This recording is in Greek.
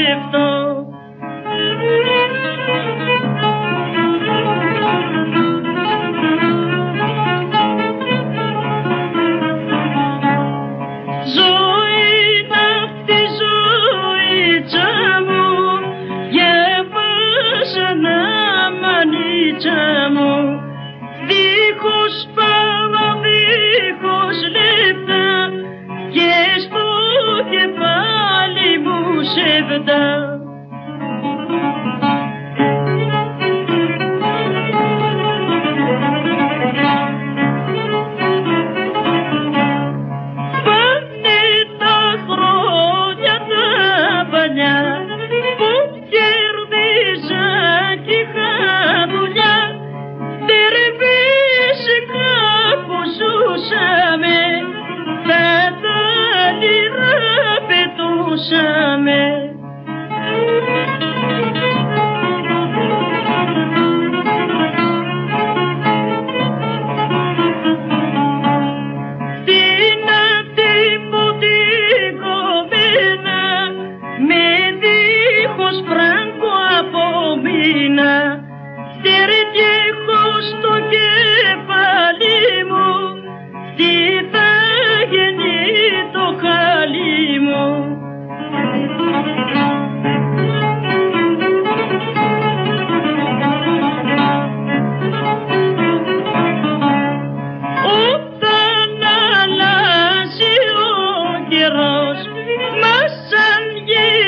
σκεφτώ. Δίχως πάλα, δίχως λεπτά και στο κεφάλι μου σεβδά. Πάνε τα χρόνια τα παλιά που κέρδιζα κι είχα δουλειά. Ζούσαμε, θα τα λιρά πετούσαμε. Την αυτή μου την κομμένα με δίχως φράγκο απομείνα. Στερετιέχω στο κεφάλι μου, τι θα γίνει το χαλί μου. Όταν αλλάζει ο καιρός, μας αν